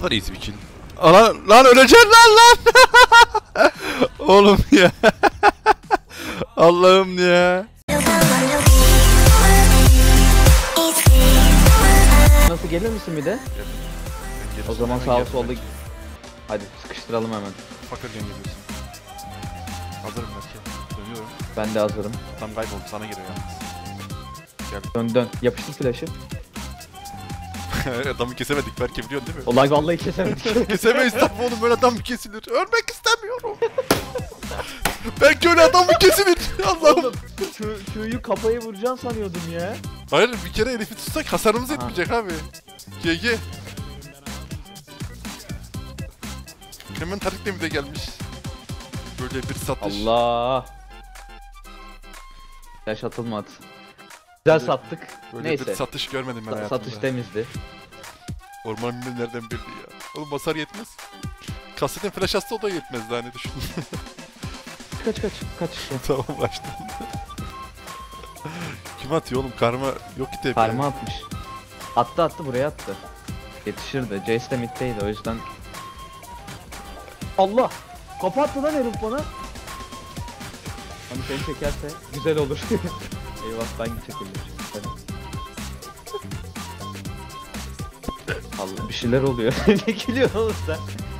kadar easy bir kill. Lan öleceksin lan. Oğlum ya. Allah'ım ya. Nasıl gelir misin bir de? O zaman sağ solda. Hadi sıkıştıralım hemen. Fakir geliyorsun. Hazırım belki. Dönüyorum. Ben de hazırım. Tam kayboldu, sana geliyor yalnız. Gel. Dön dön. Yapıştır flash'ı. Adamı kesemedik belki, biliyorsun değil mi? Olay vallahi kesemedik. Kesemeyiz tabi oğlum, böyle adam mı kesilir? Ölmek istemiyorum. Belki öyle adam mı kesilir? Allah'ım. Oğlum Q'yu kafaya vuracaksın sanıyordum ya. Hayır, bir kere herifi tutsak hasarımız etmeyecek abi. GG. Hemen Tarık Demir de gelmiş. Böyle bir satış. Allah. Flash atılmadı. Güzel sattık. Böyle Neyse. bir satış görmedim ben hayatımda. Satış temizdi. Orman bilmem nereden bildi ya. Oğlum basar yetmez. Kasetin flash atsa o da yetmez daha, ne düşün. Kaç. Tamam, başladım. Kim atıyor oğlum? Karma yok ki tepe. Karma atmış. Attı buraya attı. Yetişirdi. Jace de middeydi o yüzden. Allah! Kapattı lan herif bana. Hani seni çekerse güzel olur. Eyvah, ben çekildim. Allah, bir şeyler oluyor. Ne gülüyor oğlum sen?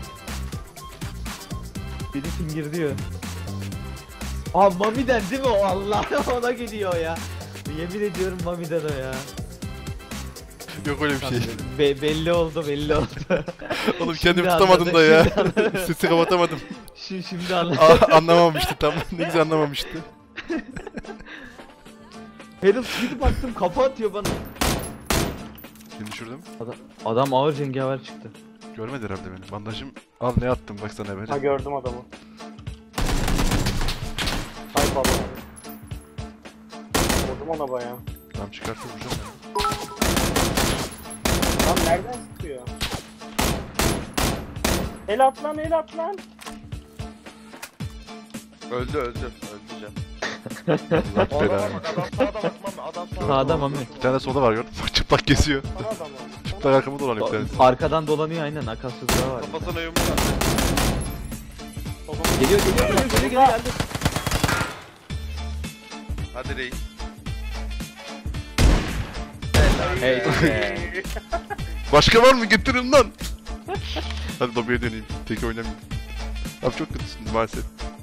Biri finger diyor. Aa, Mami'den değil mi o? Allah, ona gidiyor ya. Yemin ediyorum Mami'den o ya. Yok öyle bir şey. Belli oldu. Oğlum kendimi Şimdi tutamadım anladı, da ya. şimdi anladı. Sesi kapatamadım. Şimdi anladım. Anlamamıştı tam. Ne güzel anlamamıştı. Herif gidip baktım kafa atıyor bana. Seni düşürdüm. Adam ağır cengaver çıktı. Görmedi herhalde beni. Bandajım. Al ne attım bak sana böyle. Ha, gördüm adamı. Hay baba. Vurdum ona bayağı. Tamam, çıkarsa vuracağım ya. Lan nereden sıkıyor? El at lan. Öldü can. Allah belanı. Sağda Mami. Bir tane sola var, gördün mü? Bak, çıplak geziyor. Sana adam o. Çıplak arkamı dolanıyor bir tanesi. Arkadan dolanıyor aynen, akasızlığa var. Kafasına yumruk attı. Geliyor geldi. Hadi reis. Hey. Başka var mı? Getirin lan. Hadi lobiye döneyim. Tek oynamayayım. Abi çok kötüsün maalesef.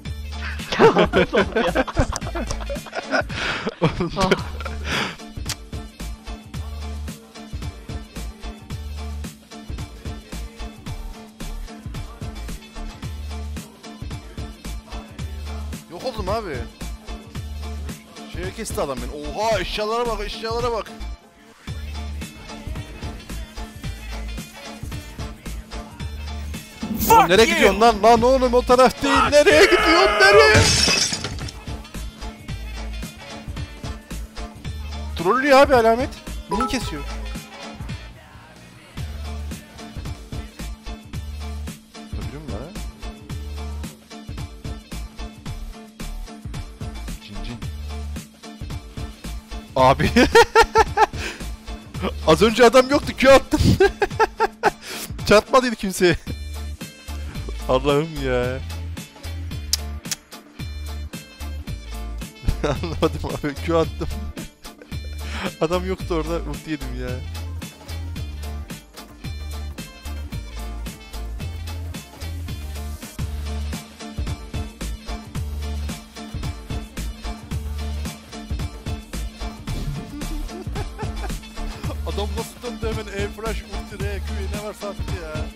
Yok oldum abi. Şeye kesti adam beni. Oha, eşyalara bak. Oğlum nereye gidiyorsun lan? Lan oğlum o taraf değil. Nereye gidiyorsun? Nereye? Trollüyor abi alamet. Beni kesiyor. Biliyor musun lan? Cin. Abi. Az önce adam yoktu, Q attım. Çarpmadıydı kimseye. Allah'ım ya. Anlamadım abi, Q attım. Adam yoktu orada, ulti yedim ya. Adam nasıl döndü hemen, E-Flash, ulti, R, Q, ne varsa attı ya.